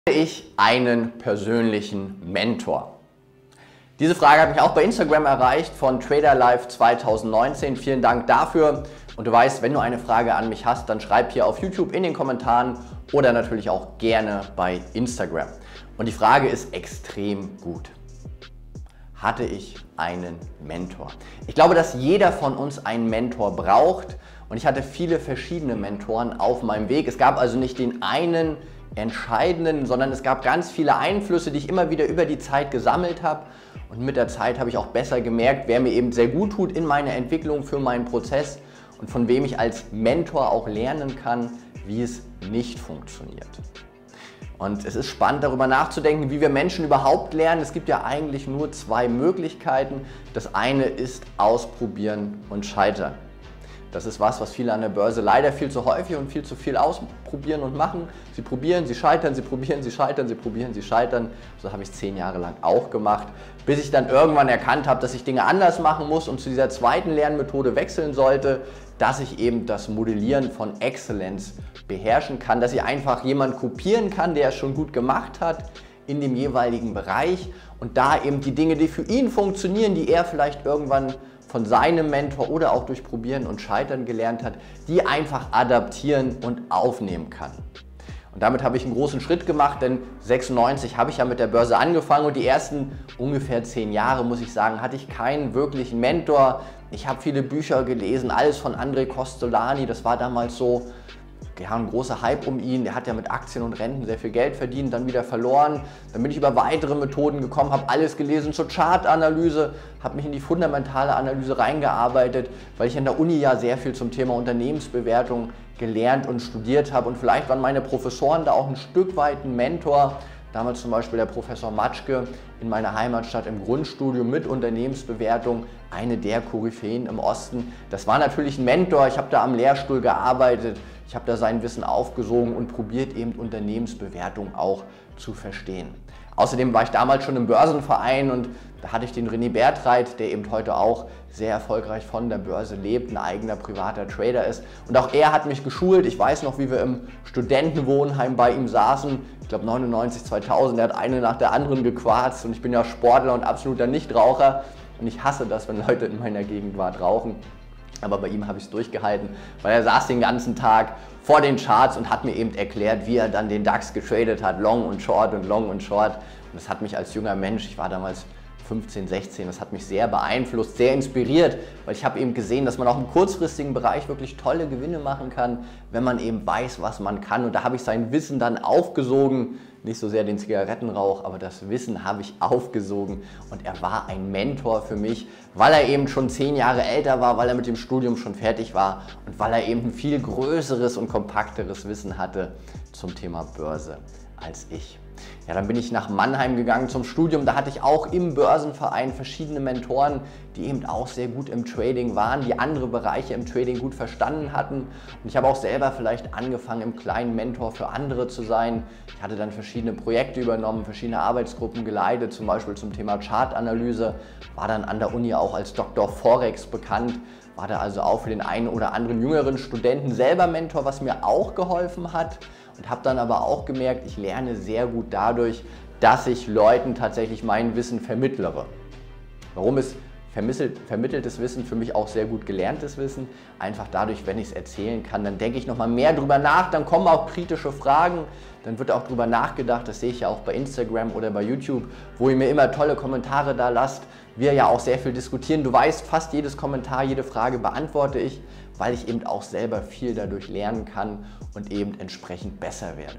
Ich einen persönlichen Mentor? Diese Frage hat mich auch bei Instagram erreicht von TraderLife 2019. Vielen Dank dafür. Und du weißt, wenn du eine Frage an mich hast, dann schreib hier auf YouTube in den Kommentaren oder natürlich auch gerne bei Instagram. Und die Frage ist extrem gut. Hatte ich einen Mentor? Ich glaube, dass jeder von uns einen Mentor braucht. Und ich hatte viele verschiedene Mentoren auf meinem Weg. Es gab also nicht den einen entscheidenden, sondern es gab ganz viele Einflüsse, die ich immer wieder über die Zeit gesammelt habe. Und mit der Zeit habe ich auch besser gemerkt, wer mir eben sehr gut tut in meiner Entwicklung für meinen Prozess und von wem ich als Mentor auch lernen kann, wie es nicht funktioniert. Und es ist spannend, darüber nachzudenken, wie wir Menschen überhaupt lernen. Es gibt ja eigentlich nur zwei Möglichkeiten. Das eine ist ausprobieren und scheitern. Das ist was viele an der Börse leider viel zu häufig und viel zu viel ausprobieren und machen. Sie probieren, sie scheitern, sie probieren, sie scheitern, sie probieren, sie scheitern. So habe ich es 10 Jahre lang auch gemacht, bis ich dann irgendwann erkannt habe, dass ich Dinge anders machen muss und zu dieser zweiten Lernmethode wechseln sollte, dass ich eben das Modellieren von Exzellenz beherrschen kann, dass ich einfach jemanden kopieren kann, der es schon gut gemacht hat in dem jeweiligen Bereich und da eben die Dinge, die für ihn funktionieren, die er vielleicht irgendwann von seinem Mentor oder auch durch Probieren und Scheitern gelernt hat, die einfach adaptieren und aufnehmen kann. Und damit habe ich einen großen Schritt gemacht, denn 96 habe ich ja mit der Börse angefangen und die ersten ungefähr 10 Jahre, muss ich sagen, hatte ich keinen wirklichen Mentor. Ich habe viele Bücher gelesen, alles von André Kostolany, das war damals so ein großer Hype um ihn. Der hat ja mit Aktien und Renten sehr viel Geld verdient, dann wieder verloren. Dann bin ich über weitere Methoden gekommen, habe alles gelesen zur Chartanalyse, habe mich in die fundamentale Analyse reingearbeitet, weil ich in der Uni ja sehr viel zum Thema Unternehmensbewertung gelernt und studiert habe. Und vielleicht waren meine Professoren da auch ein Stück weit ein Mentor. Damals zum Beispiel der Professor Matschke in meiner Heimatstadt im Grundstudium mit Unternehmensbewertung, eine der Koryphäen im Osten. Das war natürlich ein Mentor, ich habe da am Lehrstuhl gearbeitet, ich habe da sein Wissen aufgesogen und probiert eben Unternehmensbewertung auch zu verstehen. Außerdem war ich damals schon im Börsenverein und da hatte ich den René Bertreit, der eben heute auch sehr erfolgreich von der Börse lebt, ein eigener privater Trader ist. Und auch er hat mich geschult. Ich weiß noch, wie wir im Studentenwohnheim bei ihm saßen. Ich glaube 99, 2000, er hat eine nach der anderen gequarzt und ich bin ja Sportler und absoluter Nichtraucher. Und ich hasse das, wenn Leute in meiner Gegenwart rauchen. Aber bei ihm habe ich es durchgehalten, weil er saß den ganzen Tag vor den Charts und hat mir eben erklärt, wie er dann den DAX getradet hat, Long und Short und Long und Short. Und das hat mich als junger Mensch, ich war damals 15, 16, das hat mich sehr beeinflusst, sehr inspiriert, weil ich habe eben gesehen, dass man auch im kurzfristigen Bereich wirklich tolle Gewinne machen kann, wenn man eben weiß, was man kann. Und da habe ich sein Wissen dann aufgesogen, nicht so sehr den Zigarettenrauch, aber das Wissen habe ich aufgesogen und er war ein Mentor für mich, weil er eben schon 10 Jahre älter war, weil er mit dem Studium schon fertig war und weil er eben ein viel größeres und kompakteres Wissen hatte zum Thema Börse als ich. Ja, dann bin ich nach Mannheim gegangen zum Studium. Da hatte ich auch im Börsenverein verschiedene Mentoren, die eben auch sehr gut im Trading waren, die andere Bereiche im Trading gut verstanden hatten. Und ich habe auch selber vielleicht angefangen, im kleinen Mentor für andere zu sein. Ich hatte dann verschiedene Projekte übernommen, verschiedene Arbeitsgruppen geleitet, zum Beispiel zum Thema Chartanalyse, war dann an der Uni auch als Dr. Forex bekannt, war da also auch für den einen oder anderen jüngeren Studenten selber Mentor, was mir auch geholfen hat. Und habe dann aber auch gemerkt, ich lerne sehr gut dadurch, dass ich Leuten tatsächlich mein Wissen vermittlere. Warum ist vermitteltes Wissen für mich auch sehr gut gelerntes Wissen? Einfach dadurch, wenn ich es erzählen kann, dann denke ich nochmal mehr drüber nach, dann kommen auch kritische Fragen, dann wird auch drüber nachgedacht, das sehe ich ja auch bei Instagram oder bei YouTube, wo ihr mir immer tolle Kommentare da lasst, wir ja auch sehr viel diskutieren. Du weißt, fast jedes Kommentar, jede Frage beantworte ich, weil ich eben auch selber viel dadurch lernen kann und eben entsprechend besser werde.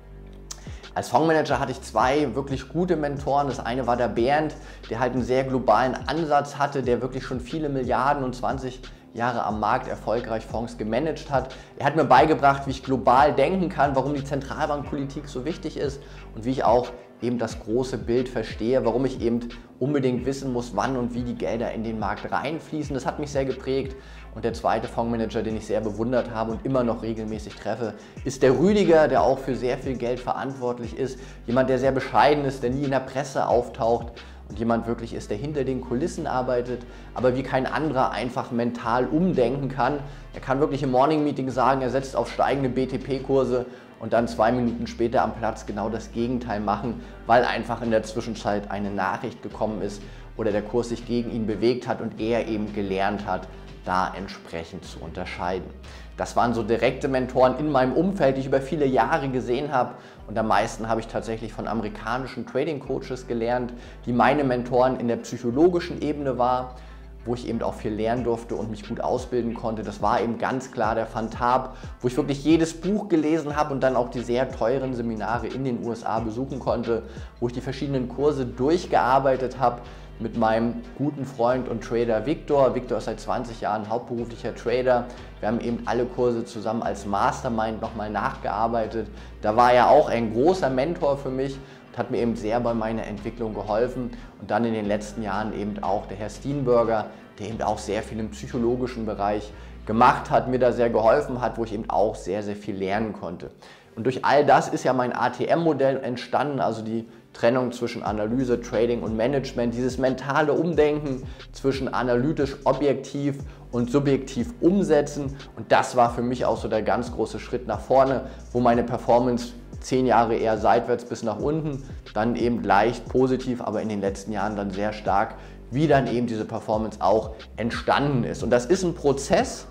Als Fondsmanager hatte ich 2 wirklich gute Mentoren. Das eine war der Bernd, der halt einen sehr globalen Ansatz hatte, der wirklich schon viele Milliarden und 20 Jahre am Markt erfolgreich Fonds gemanagt hat. Er hat mir beigebracht, wie ich global denken kann, warum die Zentralbankpolitik so wichtig ist und wie ich auch eben das große Bild verstehe, warum ich eben unbedingt wissen muss, wann und wie die Gelder in den Markt reinfließen. Das hat mich sehr geprägt. Und der zweite Fondsmanager, den ich sehr bewundert habe und immer noch regelmäßig treffe, ist der Rüdiger, der auch für sehr viel Geld verantwortlich ist. Jemand, der sehr bescheiden ist, der nie in der Presse auftaucht und jemand wirklich ist, der hinter den Kulissen arbeitet, aber wie kein anderer einfach mental umdenken kann. Er kann wirklich im Morning Meeting sagen, er setzt auf steigende BTP-Kurse und dann 2 Minuten später am Platz genau das Gegenteil machen, weil einfach in der Zwischenzeit eine Nachricht gekommen ist oder der Kurs sich gegen ihn bewegt hat und er eben gelernt hat, da entsprechend zu unterscheiden. Das waren so direkte Mentoren in meinem Umfeld, die ich über viele Jahre gesehen habe, und am meisten habe ich tatsächlich von amerikanischen Trading Coaches gelernt, die meine Mentoren in der psychologischen Ebene waren, wo ich eben auch viel lernen durfte und mich gut ausbilden konnte. Das war eben ganz klar der Van Tarp, wo ich wirklich jedes Buch gelesen habe und dann auch die sehr teuren Seminare in den USA besuchen konnte, wo ich die verschiedenen Kurse durchgearbeitet habe mit meinem guten Freund und Trader Victor. Victor ist seit 20 Jahren hauptberuflicher Trader. Wir haben eben alle Kurse zusammen als Mastermind nochmal nachgearbeitet. Da war er auch ein großer Mentor für mich und hat mir eben sehr bei meiner Entwicklung geholfen. Und dann in den letzten Jahren eben auch der Herr Steenberger, der eben auch sehr viel im psychologischen Bereich gemacht hat, mir da sehr geholfen hat, wo ich eben auch sehr, sehr viel lernen konnte. Und durch all das ist ja mein ATM-Modell entstanden, also die Trennung zwischen Analyse, Trading und Management, dieses mentale Umdenken zwischen analytisch, objektiv und subjektiv umsetzen. Und das war für mich auch so der ganz große Schritt nach vorne, wo meine Performance 10 Jahre eher seitwärts bis nach unten, dann eben leicht positiv, aber in den letzten Jahren dann sehr stark, wie dann eben diese Performance auch entstanden ist. Und das ist ein Prozess.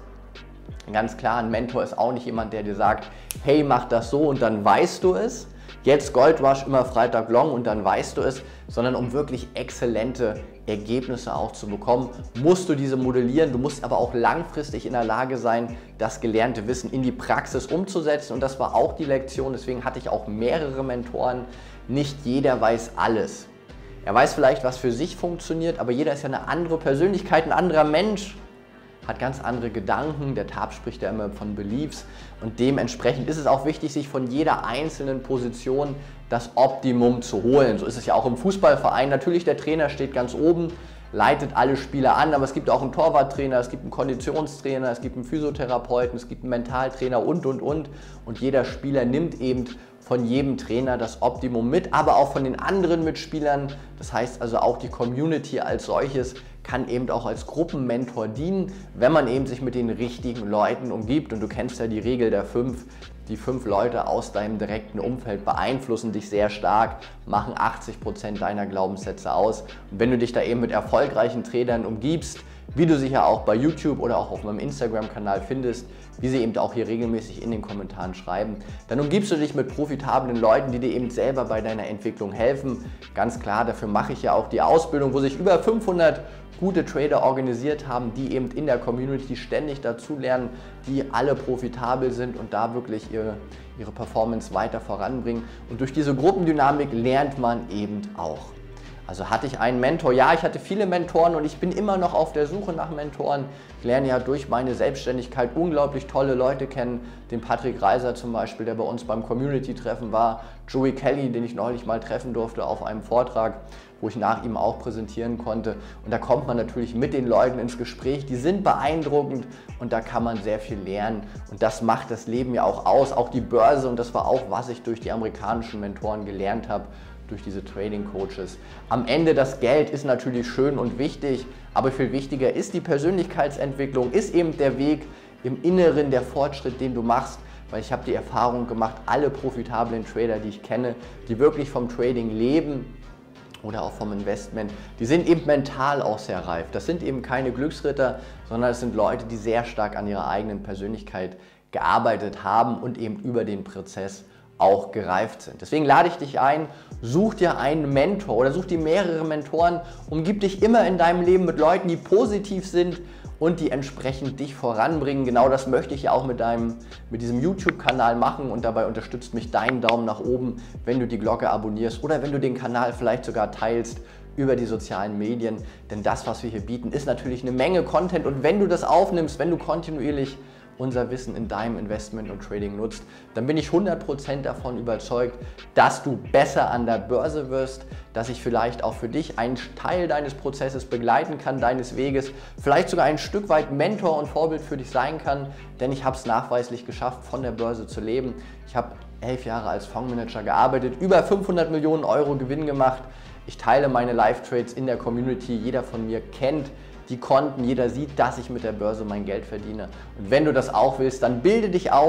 Ganz klar, ein Mentor ist auch nicht jemand, der dir sagt, hey, mach das so und dann weißt du es. Jetzt Gold Rush, immer Freitag Long und dann weißt du es, sondern um wirklich exzellente Ergebnisse auch zu bekommen, musst du diese modellieren. Du musst aber auch langfristig in der Lage sein, das gelernte Wissen in die Praxis umzusetzen. Und das war auch die Lektion, deswegen hatte ich auch mehrere Mentoren. Nicht jeder weiß alles. Er weiß vielleicht, was für sich funktioniert, aber jeder ist ja eine andere Persönlichkeit, ein anderer Mensch, hat ganz andere Gedanken. Der Tarp spricht ja immer von Beliefs und dementsprechend ist es auch wichtig, sich von jeder einzelnen Position das Optimum zu holen. So ist es ja auch im Fußballverein. Natürlich, der Trainer steht ganz oben, leitet alle Spieler an, aber es gibt auch einen Torwarttrainer, es gibt einen Konditionstrainer, es gibt einen Physiotherapeuten, es gibt einen Mentaltrainer und. Und jeder Spieler nimmt eben von jedem Trainer das Optimum mit, aber auch von den anderen Mitspielern. Das heißt also auch die Community als solches kann eben auch als Gruppenmentor dienen, wenn man eben sich mit den richtigen Leuten umgibt. Und du kennst ja die Regel der 5. Die 5 Leute aus deinem direkten Umfeld beeinflussen dich sehr stark, machen 80% deiner Glaubenssätze aus. Und wenn du dich da eben mit erfolgreichen Tradern umgibst, wie du sie ja auch bei YouTube oder auch auf meinem Instagram-Kanal findest, wie sie eben auch hier regelmäßig in den Kommentaren schreiben, dann umgibst du dich mit profitablen Leuten, die dir eben selber bei deiner Entwicklung helfen. Ganz klar, dafür mache ich ja auch die Ausbildung, wo sich über 500 gute Trader organisiert haben, die eben in der Community ständig dazulernen, die alle profitabel sind und da wirklich ihre Performance weiter voranbringen. Und durch diese Gruppendynamik lernt man eben auch. Also hatte ich einen Mentor? Ja, ich hatte viele Mentoren und ich bin immer noch auf der Suche nach Mentoren. Ich lerne ja durch meine Selbstständigkeit unglaublich tolle Leute kennen. Den Patrick Reiser zum Beispiel, der bei uns beim Community-Treffen war. Joey Kelly, den ich neulich mal treffen durfte auf einem Vortrag, wo ich nach ihm auch präsentieren konnte. Und da kommt man natürlich mit den Leuten ins Gespräch. Die sind beeindruckend und da kann man sehr viel lernen. Und das macht das Leben ja auch aus, auch die Börse. Und das war auch, was ich durch die amerikanischen Mentoren gelernt habe, durch diese Trading Coaches. Am Ende das Geld ist natürlich schön und wichtig, aber viel wichtiger ist die Persönlichkeitsentwicklung, ist eben der Weg im Inneren, der Fortschritt, den du machst, weil ich habe die Erfahrung gemacht, alle profitablen Trader, die ich kenne, die wirklich vom Trading leben oder auch vom Investment, die sind eben mental auch sehr reif. Das sind eben keine Glücksritter, sondern es sind Leute, die sehr stark an ihrer eigenen Persönlichkeit gearbeitet haben und eben über den Prozess auch gereift sind. Deswegen lade ich dich ein, such dir einen Mentor oder such dir mehrere Mentoren, umgib dich immer in deinem Leben mit Leuten, die positiv sind und die entsprechend dich voranbringen. Genau das möchte ich ja auch mit diesem YouTube-Kanal machen und dabei unterstützt mich dein Daumen nach oben, wenn du die Glocke abonnierst oder wenn du den Kanal vielleicht sogar teilst über die sozialen Medien, denn das, was wir hier bieten, ist natürlich eine Menge Content und wenn du das aufnimmst, wenn du kontinuierlich unser Wissen in deinem Investment und Trading nutzt, dann bin ich 100% davon überzeugt, dass du besser an der Börse wirst, dass ich vielleicht auch für dich einen Teil deines Prozesses begleiten kann, deines Weges, vielleicht sogar ein Stück weit Mentor und Vorbild für dich sein kann, denn ich habe es nachweislich geschafft, von der Börse zu leben. Ich habe 11 Jahre als Fondsmanager gearbeitet, über 500 Millionen Euro Gewinn gemacht. Ich teile meine Live-Trades in der Community, jeder von mir kennt die Konten, jeder sieht, dass ich mit der Börse mein Geld verdiene. Und wenn du das auch willst, dann bilde dich aus,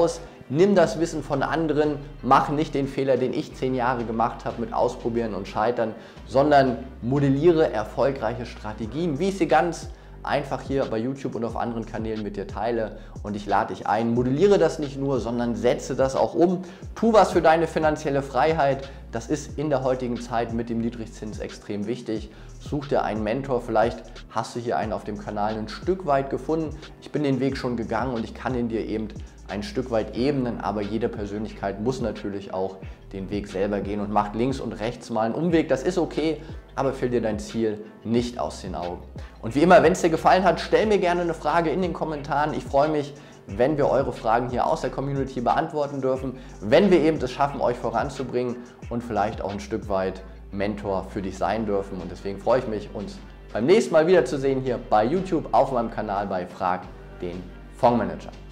nimm das Wissen von anderen, mach nicht den Fehler, den ich 10 Jahre gemacht habe mit Ausprobieren und Scheitern, sondern modelliere erfolgreiche Strategien, wie ich sie ganz einfach hier bei YouTube und auf anderen Kanälen mit dir teile, und ich lade dich ein, modelliere das nicht nur, sondern setze das auch um, tu was für deine finanzielle Freiheit. Das ist in der heutigen Zeit mit dem Niedrigzins extrem wichtig. Such dir einen Mentor, vielleicht hast du hier einen auf dem Kanal ein Stück weit gefunden. Ich bin den Weg schon gegangen und ich kann ihn dir eben ein Stück weit ebnen, aber jede Persönlichkeit muss natürlich auch den Weg selber gehen und macht links und rechts mal einen Umweg. Das ist okay, aber verlier dein Ziel nicht aus den Augen. Und wie immer, wenn es dir gefallen hat, stell mir gerne eine Frage in den Kommentaren. Ich freue mich, wenn wir eure Fragen hier aus der Community beantworten dürfen, wenn wir eben es schaffen, euch voranzubringen und vielleicht auch ein Stück weit Mentor für dich sein dürfen. Und deswegen freue ich mich, uns beim nächsten Mal wiederzusehen hier bei YouTube auf meinem Kanal bei Frag den Fondsmanager.